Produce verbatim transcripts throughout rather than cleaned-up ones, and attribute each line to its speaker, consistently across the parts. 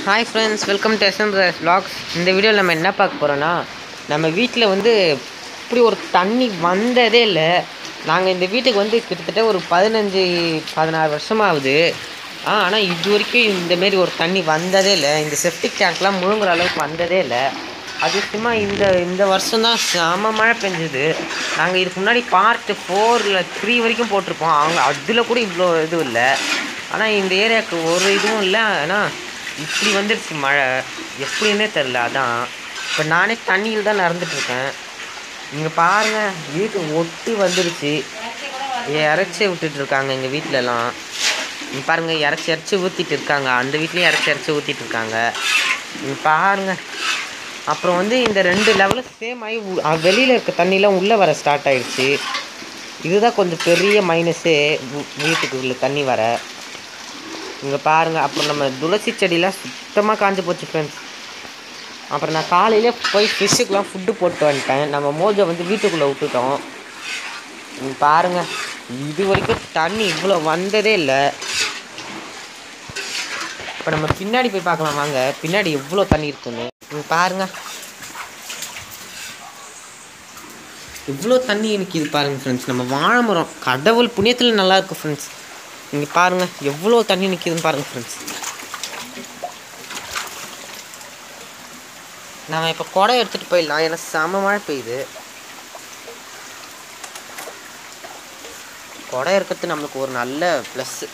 Speaker 1: Hi friends, welcome to SM vlogs. இந்த வீடியோவில் நம்ம என்ன பார்க்க போகிறோன்னா, நம்ம வீட்டில் வந்து இப்படி ஒரு தண்ணி வந்ததே இல்லை. நாங்கள் இந்த வீட்டுக்கு வந்து கிட்டத்தட்ட ஒரு பதினஞ்சு பதினாறு வருஷமாகுது. ஆ ஆனால் இது வரைக்கும் இந்தமாரி ஒரு தண்ணி வந்ததே இல்லை. இந்த செப்டிக் டேங்க்லாம் முழுங்குற அளவுக்கு வந்ததே இல்லை. அதிகமாக இந்த இந்த வருஷம்தான் செம மழை பெஞ்சுது. நாங்கள் இதுக்கு முன்னாடி பார்ட்டு ஃபோரில் த்ரீ வரைக்கும் போட்டிருப்போம். அவங்க அதில் கூட இவ்வளோ இதுவும் இல்லை. ஆனால் இந்த ஏரியாவுக்கு ஒரு இதுவும் இல்லை. ஆனால் இப்படி வந்துடுச்சு மழை, எப்படின்னே தெரில. அதான் இப்போ நானே தண்ணியில் தான் நடந்துட்டுருக்கேன். இங்கே பாருங்கள், வீட்டு ஒட்டி வந்துடுச்சு. இறச்சி விட்டுட்ருக்காங்க எங்கள் வீட்டிலலாம். இங்கே பாருங்கள், இறச்சி இறச்சி ஊற்றிட்டு இருக்காங்க. அந்த வீட்லேயும் இறச்சி இறச்சி ஊற்றிட்டு இருக்காங்க. இங்கே பாருங்கள். அப்புறம் வந்து இந்த ரெண்டு லெவலும் சேம் ஆகி வெளியில் இருக்க தண்ணிலாம் உள்ளே வர ஸ்டார்ட் ஆகிடுச்சு. இதுதான் கொஞ்சம் பெரிய மைனஸே, வீட்டுக்கு உள்ள தண்ணி வர. இங்கே பாருங்கள். அப்புறம் நம்ம துளசி செடியெலாம் சுத்தமாக காஞ்சி போச்சு ஃப்ரெண்ட்ஸ். அப்புறம் நான் காலையிலே போய் ஃபிஷ்ஷுக்கெலாம் ஃபுட்டு போட்டு வந்துட்டேன். நம்ம மோஜோ வந்து வீட்டுக்குள்ளே விட்டுட்டோம். இங்கே பாருங்கள், இது வரைக்கும் தண்ணி இவ்வளோ வந்ததே இல்லை. இப்போ நம்ம பின்னாடி போய் பார்க்கலாம் வாங்க, பின்னாடி எவ்வளோ தண்ணி இருக்குன்னு. இங்கே பாருங்கள், இவ்வளோ தண்ணி எனக்கு இது பாருங்கள் ஃப்ரெண்ட்ஸ். நம்ம வாழை மரம் கடவுள் புண்ணியத்தில் நல்லாயிருக்கு ஃப்ரெண்ட்ஸ். இங்கே பாருங்கள் எவ்வளோ தண்ணி நிற்கிதுன்னு பாருங்கள் ஃப்ரெண்ட்ஸ். நம்ம இப்போ குடம் எடுத்துகிட்டு போயிடலாம், ஏன்னா செம மழை பெய்யுது. குடம் இருக்கிறது நம்மளுக்கு ஒரு நல்ல ப்ளஸ்ஸு.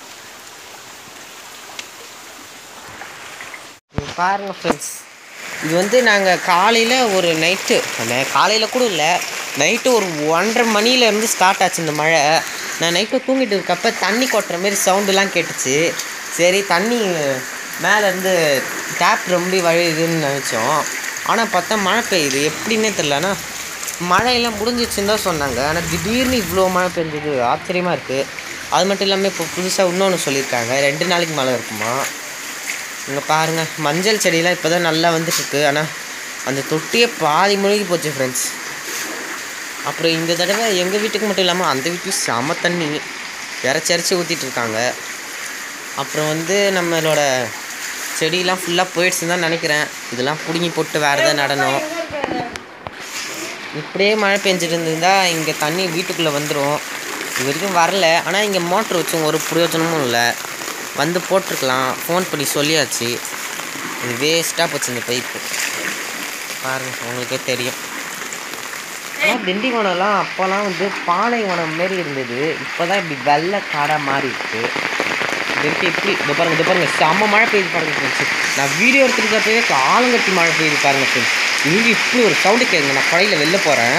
Speaker 1: இங்கே பாருங்கள் ஃப்ரெண்ட்ஸ், இது வந்து நாங்கள் காலையில் ஒரு நைட்டு, காலையில் கூட இல்லை, நைட்டு ஒரு ஒன்றரை மணிலேருந்து ஸ்டார்ட் ஆச்சு இந்த மழை. நான் நைட்டு தூங்கிட்டு இருக்கப்போ தண்ணி கொட்டுற மாரி சவுண்டுலாம் கேட்டுச்சு. சரி, தண்ணி மேலேருந்து டேப் ரொம்ப வழியுதுன்னு நினச்சோம். ஆனால் பார்த்தா மழை பெய்யுது, எப்படின்னே தெரிலனா மழையெல்லாம் முடிஞ்சிச்சுன்னு தான் சொன்னாங்க. ஆனால் திடீர்னு இவ்வளோ மழை பெஞ்சது ஆச்சரியமாக இருக்குது. அது மட்டும் இல்லாமல் இப்போ புதுசாக இன்னொன்று சொல்லியிருக்காங்க, ரெண்டு நாளைக்கு மழை இருக்குமா. இங்கே பாருங்கள், மஞ்சள் செடியெலாம் இப்போ தான் நல்லா வந்துட்டுருக்கு. ஆனால் அந்த தொட்டியே பாதி மூழ்கி போச்சு ஃப்ரெண்ட்ஸ். அப்புறம் இந்த தடவை எங்கள் வீட்டுக்கு மட்டும் இல்லாமல் அந்த வீட்டுக்கு செம தண்ணி இறச்சி இறச்சி ஊற்றிட்டுருக்காங்க. அப்புறம் வந்து நம்மளோட செடியெலாம் ஃபுல்லாக போயிடுச்சுன்னு தான் நினைக்கிறேன். இதெல்லாம் பிடுங்கி போட்டு வேறு எதாவது நடணும். இப்படியே மழை பெஞ்சிட்டு இருந்திருந்தால் இங்கே தண்ணி வீட்டுக்குள்ளே வந்துடும். இது வரைக்கும் வரல. ஆனால் இங்கே மோட்ரு வச்சும் ஒரு பிரயோஜனமும் இல்லை. வந்து போட்டிருக்கலாம், ஃபோன் பண்ணி சொல்லியாச்சு. இது வேஸ்ட்டாக போச்சு இந்த பைப்பு. பாருங்கள், உங்களுக்கே தெரியும். ஆனால் திண்டிவனம்லாம் அப்போல்லாம் வந்து பாலைவனம் மாரி இருந்தது. இப்போ தான் இப்படி வெள்ளை காடாக மாறி இருக்குது. இதுக்கு எப்படி இந்த பாருங்கள், இந்த பாருங்கள் செம்ம மழை பெய்யுது பாருங்கள் ஃப்ரெண்ட்ஸ். நான் வீடியோ எடுத்துருக்கப்பவே ஆலங்கட்டி மழை பெய்யுது பாருங்கள் ஃப்ரெண்ட்ஸ். இங்கே இப்படி ஒரு சவுண்டு கேட்குங்க. நான் குழையில் வெளில போகிறேன்.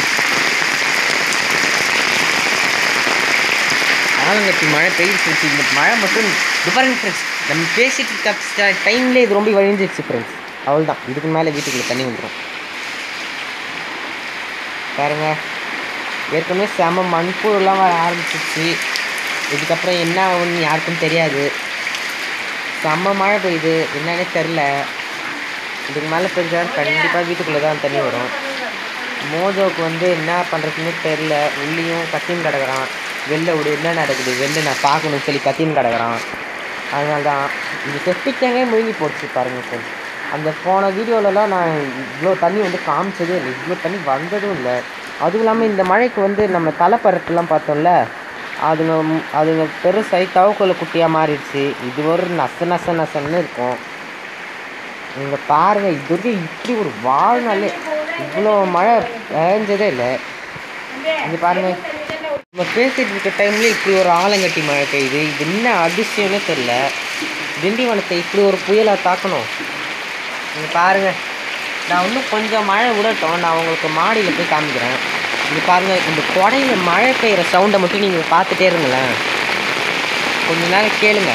Speaker 1: ஆலங்கட்டி மழை பெய்யுது ஃப்ரெண்ட்ஸ். இந்த மழை மட்டும் இது பாருங்கள் ஃப்ரெண்ட்ஸ். நம்ம பேசிட்டு இருக்க டைம்லேயே இது ரொம்ப வழிஞ்சிடுச்சு ஃப்ரெண்ட்ஸ். அவ்வளோதான், இதுக்கு மேலே வீட்டுக்குள்ளே தண்ணி வந்துடும். பாருங்கள், ஏற்கனவே செம மண்புழுலாம் வர ஆரம்பிச்சிச்சு. இதுக்கப்புறம் என்ன ஆகுன்னு யாருக்கும் தெரியாது. செம்ம மழை பெய்யுது, என்னன்னே தெரில. இதுக்கு மேலே பெஞ்சால் கண்டிப்பாக வீட்டுக்குள்ளே தான் தண்ணி வரும். மோஜோவுக்கு வந்து என்ன பண்ணுறதுன்னு தெரில. உள்ளேயும் கத்தின்னு கிடக்குறான், வெளில விடு என்ன நடக்குது வெளில நான் பார்க்கணுன்னு சொல்லி கத்தின்னு கிடக்குறான். அதனால தான் இந்த செப்டிக் டேங்கே முழுங்கி போச்சு பாருங்கள் ஃப்ரெண்ட்ஸ். அந்த போன வீடியோலலாம் நான் இவ்வளோ தண்ணி வந்து காமிச்சதே இல்லை, இவ்வளோ தண்ணி வந்ததும் இல்லை. அதுவும் இல்லாமல் இந்த மழைக்கு வந்து நம்ம தலைப்பறத்துலாம் பார்த்தோம்ல, அதுங்க அதுங்க பெருசாகி தவக்கோலை குட்டியாக மாறிடுச்சு. இது ஒரு நச நச நசன்னு இருக்கும். இங்கே பாருங்கள், இது வரைக்கும் இப்படி ஒரு வாழ்நாளே இவ்வளோ மழை பெஞ்சதே இல்லை. இங்கே பாருங்கள், நம்ம பேசிகிட்டு இருக்க டைம்லேயே இப்படி ஒரு ஆலங்கட்டி மழை பெய்யுது. இது என்ன அதிசயம்னே தெரில. திண்டிவனத்தை இப்படி ஒரு புயலாக தாக்கணும். இங்கே பாருங்கள், நான் இன்னும் கொஞ்சம் மழை விடட்டும், நான் உங்களுக்கு மாடியில் போய் காமிக்கிறேன். இங்கே பாருங்கள், இந்த குடையில் மழை பெய்கிற சவுண்டை மட்டும் நீங்கள் பார்த்துட்டே இருங்களேன், கொஞ்ச நேரம் கேளுங்க.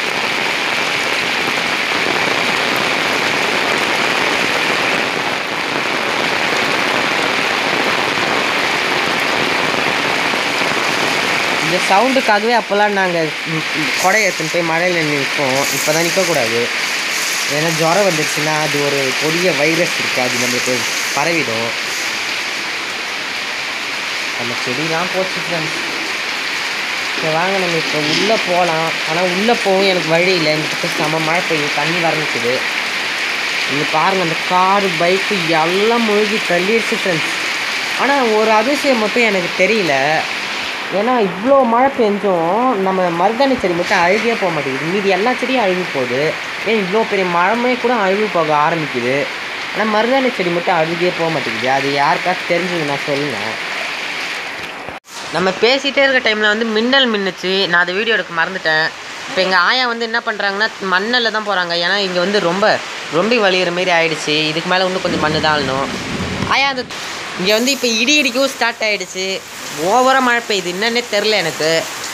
Speaker 1: இந்த சவுண்டுக்காகவே அப்போல்லாம் நாங்கள் குடையை எடுத்துன்னு போய் மழையில் நிற்போம். இப்போ தான் நிற்கக்கூடாது, ஏன்னா ஜுரம் வந்துடுச்சுன்னா அது ஒரு கொடிய வைரஸ் இருக்குது, அது நம்மளுக்கு பரவிடும். நம்ம செடிலாம் போச்சு ஃப்ரெண்ட்ஸ். சரி வாங்க நம்ம இப்போ உள்ளே போகலாம். ஆனால் உள்ளே போகவும் எனக்கு வழி இல்லை. இந்த பக்கம் செம மழை பெய்யும், தண்ணி வரணுக்குது. இங்கே பாருங்கள், அந்த காரு பைக்கு எல்லாம் மூழ்கி தள்ளிடுச்சு ஃப்ரெண்ட்ஸ். ஆனால் ஒரு அதிசயம் மட்டும் எனக்கு தெரியல. ஏன்னா இவ்வளோ மழை பெஞ்சும் நம்ம மருதாணி செடி மட்டும் அழுகியே போக மாட்டேங்குது. மீதி எல்லா செடியும் அழுகி போகுது. ஏன் இவ்வளோ பெரிய மழமே கூட அழுகி போக ஆரம்பிக்குது. ஆனால் மருதாணி செடி மட்டும் அழுகியே போக மாட்டேங்குது. அது யாருக்காச்சும் தெரிஞ்சுது நான் சொல்லுங்கள். நம்ம பேசிகிட்டே இருக்க டைமில் வந்து மின்னல் மின்னுச்சு. நான் அதை வீடியோ எடுக்க மறந்துட்டேன். இப்போ எங்கள் ஆயா வந்து என்ன பண்ணுறாங்கன்னா மண்ணில் தான் போகிறாங்க. ஏன்னா இங்கே வந்து ரொம்ப ரொம்ப வலிகிற மாரி ஆகிடுச்சு. இதுக்கு மேலே இன்னும் கொஞ்சம் மண்ணு தான் ஆளணும். ஆயா அந்த இங்கே வந்து இப்போ இடி இடிக்கவும் ஸ்டார்ட் ஆகிடுச்சு. ஓவராக மழை பெய்யுது, என்னன்னே தெரில எனக்கு.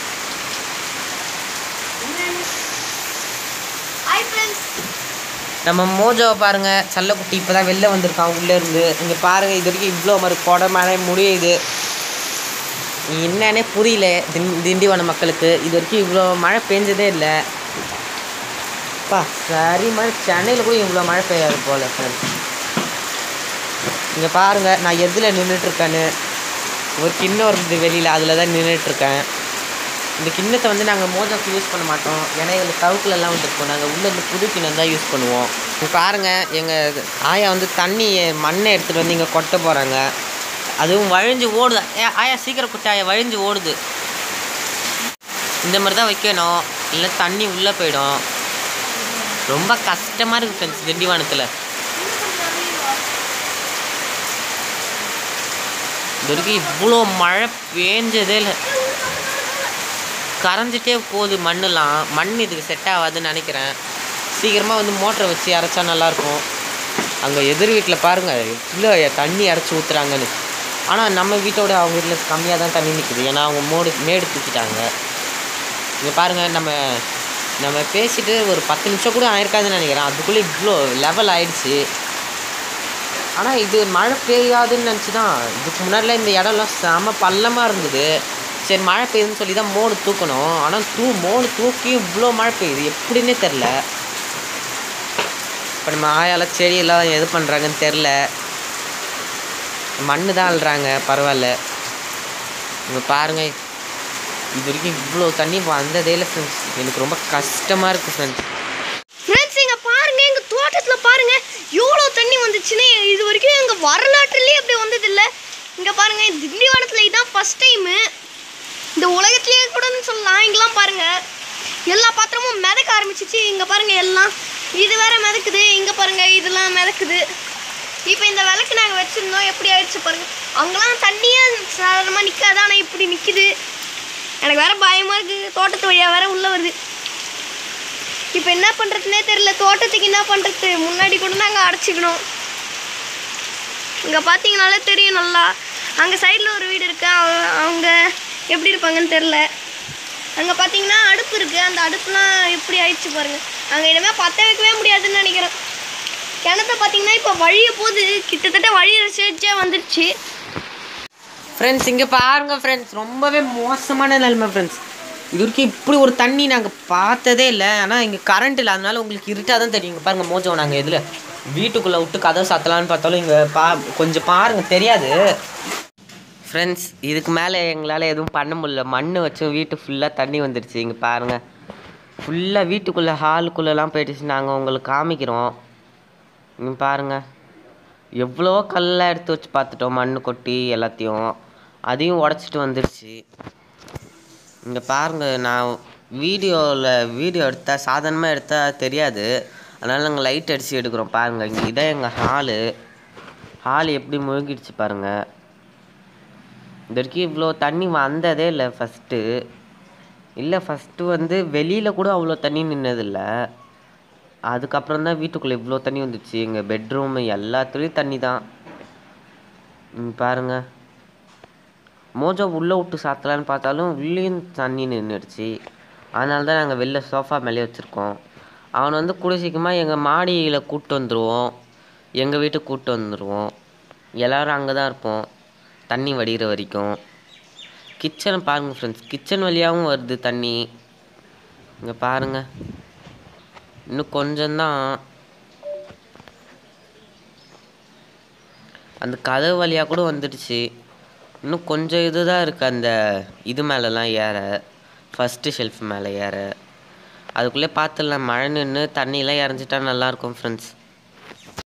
Speaker 1: நம்ம மோஜோவை பாருங்கள், சல்லக்குட்டி இப்போ தான் வெளில வந்திருக்கான் உள்ளேருந்து. இங்கே பாருங்கள், இது வரைக்கும் இவ்வளோ மாதிரி கொடை மழை முடியுது. என்னன்னே புரியல திண் திண்டிவனம் மக்களுக்கு. இது வரைக்கும் இவ்வளோ மழை பெஞ்சதே இல்லை. அப்பா சரி மழை, சென்னையில் கூட இவ்வளோ மழை பெய்யாது போல் ஃப்ரெண்ட்ஸ். இங்கே பாருங்கள், நான் எதில் நின்றுட்டுருக்கேன்னு. ஒரு கிண்ணம் இருந்தது வெளியில், அதில் தான் நின்றுட்டுருக்கேன். இந்த கிண்ணத்தை வந்து நாங்கள் மோஜோக்கு யூஸ் பண்ண மாட்டோம். ஏன்னா எங்களுக்கு கவுக்குலெல்லாம் வந்துருக்கோம். நாங்கள் உள்ளே இருந்து புது கிண்ணம் தான் யூஸ் பண்ணுவோம். இப்போ பாருங்கள், எங்கள் ஆயா வந்து தண்ணி மண்ணை எடுத்துகிட்டு வந்து இங்கே கொட்ட போகிறாங்க. அதுவும் வழிஞ்சு ஓடுது. ஏ ஆயா சீக்கிரம் குட்டி ஆயா, வழிஞ்சு ஓடுது. இந்த மாதிரி தான் வைக்கணும், இல்லை தண்ணி உள்ளே போயிடும். ரொம்ப கஷ்டமாக இருக்குது ஃப்ரெண்ட்ஸ் திண்டிவனத்தில். இது வரைக்கும் இவ்வளோ மழை பேஞ்சதே இல்லை. கரைஞ்சிட்டே போகுது மண்ணெலாம். மண் இதுக்கு செட் ஆகாதுன்னு நினைக்கிறேன். சீக்கிரமாக வந்து மோட்டரை வச்சு இறச்சா நல்லாயிருக்கும். அங்கே எதிர் வீட்டில் பாருங்கள் எவ்வளோ தண்ணி இறச்சி ஊற்றுறாங்கன்னு. ஆனால் நம்ம வீட்டோட அவங்க வீட்டில் கம்மியாக தான் தண்ணி நிற்குது. ஏன்னா அவங்க மோடு மேடு தூக்கிட்டாங்க. இங்கே பாருங்கள், நம்ம நம்ம பேசிட்டு ஒரு பத்து நிமிஷம் கூட ஆயிருக்காதுன்னு நினைக்கிறேன். அதுக்குள்ளே இவ்வளோ லெவல் ஆயிடுச்சு. ஆனால் இது மழை பெய்யாதுன்னு நினச்சி தான். இதுக்கு முன்னாடிலாம் இந்த இடம்லாம் செம பள்ளமாக இருந்தது. சரி மழை பெய்யுதுன்னு சொல்லி தான் மோடு தூக்கணும். ஆனால் தூ மோடு தூக்கியும் இவ்வளோ மழை பெய்யுது, எப்படின்னே தெரில. இப்போ நம்ம ஆயால செடியெல்லாம் எது பண்ணுறாங்கன்னு தெரில. மண்ணு தான் அள்ளுறாங்க, பரவாயில்ல. இங்கே பாருங்கள், இது வரைக்கும் இவ்வளோ தண்ணி வந்ததே இல்லை ஃப்ரெண்ட்ஸ். எனக்கு ரொம்ப கஷ்டமாக இருக்குது ஃப்ரெண்ட்ஸ்.
Speaker 2: ஃப்ரெண்ட்ஸ் இங்கே பாருங்கள், எங்கள் தோட்டத்தில் பாருங்கள் எவ்வளோ தண்ணி வந்துச்சுன்னு. இது வரைக்கும் எங்கள் வரலாற்றுலேயே அப்படி வந்ததில்லை. இங்கே பாருங்கள், திண்டிவனத்தில் இதுதான் ஃபஸ்ட் டைமு. இந்த உலகத்துலேயே கூடன்னு சொல்லலாம். இங்கெல்லாம் பாருங்கள் எல்லா பாத்திரமும் மிதக்க ஆரம்பிச்சிச்சு. இங்கே பாருங்கள் எல்லாம் இது வேறு மிதக்குது. இங்கே பாருங்கள் இதெல்லாம் மிதக்குது. இப்போ இந்த விளக்கு நாங்கள் வச்சுருந்தோம், எப்படி ஆயிடுச்சு பாருங்கள். அங்கெல்லாம் தண்ணியே சாதாரணமாக நிற்காது, ஆனால் இப்படி நிற்கிது. எனக்கு வேறு பயமாக இருக்குது. தோட்டத்து வழியாக வேறு உள்ளே வருது. இப்போ என்ன பண்ணுறதுனே தெரில. தோட்டத்துக்கு என்ன பண்ணுறது, முன்னாடி கூட நாங்கள் அடைச்சிக்கணும். இங்கே பார்த்தீங்கனாலே தெரியும் நல்லா. அங்கே சைடில் ஒரு வீடு இருக்குது, அவங்க எப்படி இருப்பாங்கன்னு தெரில. அங்கே பார்த்தீங்கன்னா அடுப்பு இருக்குது. அந்த அடுப்புலாம் எப்படி ஆயிடுச்சு பாருங்கள். அங்கே இனிமேல் பற்ற வைக்கவே முடியாதுன்னு நினைக்கிறேன். கிணத்த பார்த்தீங்கன்னா இப்போ வழிய போது கிட்டத்தட்ட வழியிற ஸ்டேஜே வந்துடுச்சு.
Speaker 1: ஃப்ரெண்ட்ஸ் இங்கே பாருங்கள் ஃப்ரெண்ட்ஸ், ரொம்பவே மோசமான நிலைமை ஃப்ரெண்ட்ஸ். இது வரைக்கும் இப்படி ஒரு தண்ணி நாங்கள் பார்த்ததே இல்லை. ஆனால் இங்கே கரண்ட் இல்லை, அதனால உங்களுக்கு இருட்டாக தான் தெரியும். இங்கே பாருங்கள் மோஜோ, நாங்கள் இதில் வீட்டுக்குள்ளே விட்டு கதவை சாத்தலான்னு பார்த்தாலும் இங்கே பா கொஞ்சம் பாருங்கள் தெரியாது ஃப்ரெண்ட்ஸ். இதுக்கு மேலே எங்களால் எதுவும் பண்ண முடியல. மண் வச்சு வீட்டு ஃபுல்லாக தண்ணி வந்துடுச்சு. இங்கே பாருங்கள் ஃபுல்லாக வீட்டுக்குள்ளே ஹாலுக்குள்ளெல்லாம் போயிடுச்சு. நாங்கள் உங்களுக்கு காமிக்கிறோம். இங்கே பாருங்கள் எவ்வளோ கல்லாம் எடுத்து வச்சு பார்த்துட்டோம், மண் கொட்டி எல்லாத்தையும். அதையும் உடச்சிட்டு வந்துடுச்சு. இங்கே பாருங்கள், நான் வீடியோவில் வீடியோ எடுத்தால் சாதாரணமாக எடுத்தால் தெரியாது, அதனால் நாங்கள் லைட் அடித்து எடுக்கிறோம். பாருங்கள் இங்கே இதான் எங்கள் ஹாலு. ஹால் எப்படி முழுகிடுச்சு பாருங்கள். இது வரைக்கும் இவ்வளோ தண்ணி வந்ததே இல்லை ஃபஸ்ட்டு. இல்லை ஃபஸ்ட்டு வந்து வெளியில் கூட அவ்வளோ தண்ணி நின்னதில்லை. அதுக்கப்புறம் தான் வீட்டுக்குள்ளே இவ்வளோ தண்ணி வந்துச்சு. எங்கள் பெட்ரூமு எல்லாத்துலேயும் தண்ணி தான். பாருங்கள், மோஜோ உள்ளே விட்டு சாத்தலான்னு பார்த்தாலும் உள்ளேயும் தண்ணி நின்றுடுச்சு. அதனால தான் நாங்கள் வெளில சோஃபா மேலே வச்சுருக்கோம். அவனை வந்து கூட சீக்கிரமாக எங்கள் மாடியில் கூப்பிட்டு வந்துடுவோம், எங்கள் வீட்டுக்கு கூப்பிட்டு வந்துடுவோம். எல்லோரும் அங்கே தான் இருப்போம் தண்ணி வடிகிற வரைக்கும். கிச்சனை பாருங்கள் ஃப்ரெண்ட்ஸ், கிச்சன் வழியாகவும் வருது தண்ணி. இங்கே பாருங்கள், இன்னும் கொஞ்சம்தான். அந்த கதவு வழியாக கூட வந்துடுச்சு. இன்னும் கொஞ்சம் இது தான் இருக்குது அந்த இது மேலெலாம் ஏற. ஃபஸ்ட்டு ஷெல்ஃப் மேலே ஏற. அதுக்குள்ளே பார்த்துடலாம், மழை நின்று தண்ணியெலாம் இறஞ்சிட்டா நல்லாயிருக்கும் ஃப்ரெண்ட்ஸ்.